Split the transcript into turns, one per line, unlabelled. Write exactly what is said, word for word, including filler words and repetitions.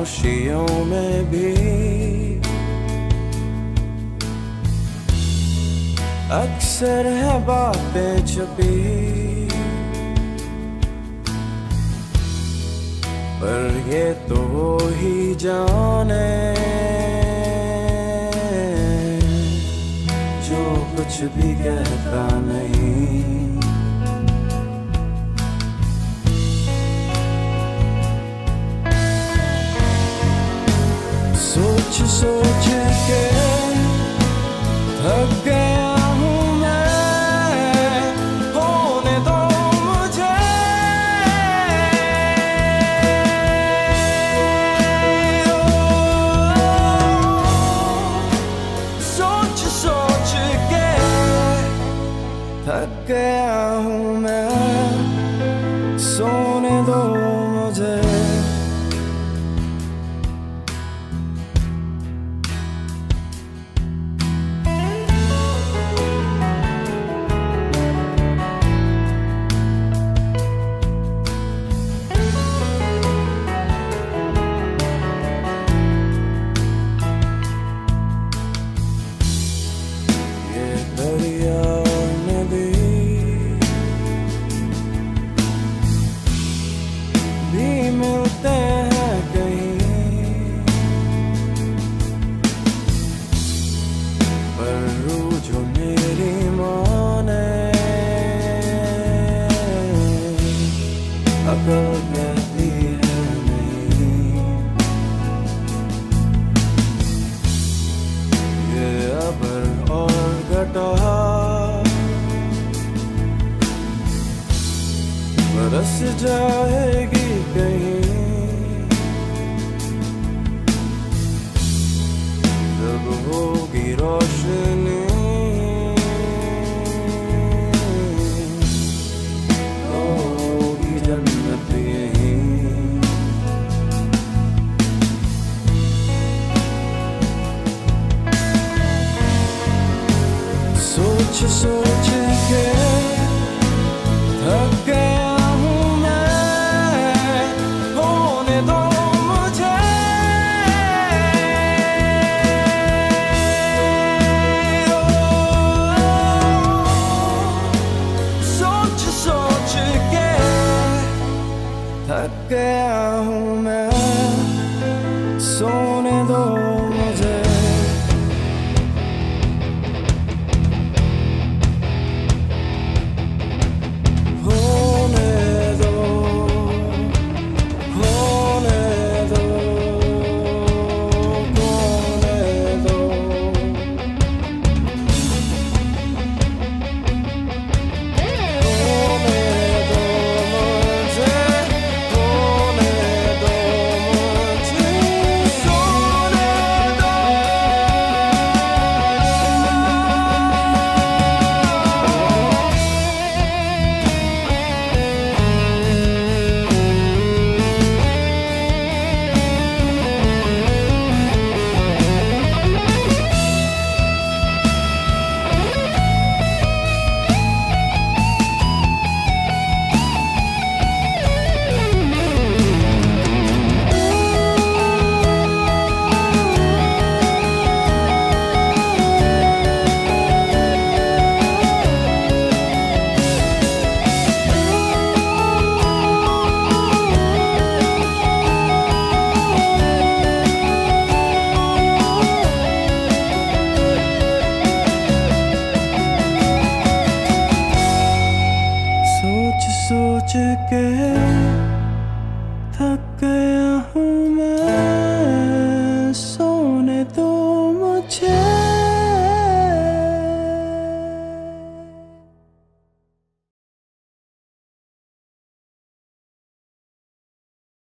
खामोशियों में भी अक्सर है बातें छुपी, पर ये तो वो ही जाने जो कुछ भी कहता नहीं। सोच सोच के थक गया हूँ मैं, होने दो मुझे। सोच सोच के थक गया हूँ मैं, सोने दो मुझे। बरस जाएगी कहीं जब होगी रोशनी, होगी जन्नत यहीं। सोच सोच के थक गया हूँ मैं, होने दो मुझे। सोच सोच के थक गया हूँ मैं, सोने दो मुझे। सोच के थक गया हूँ मैं, सो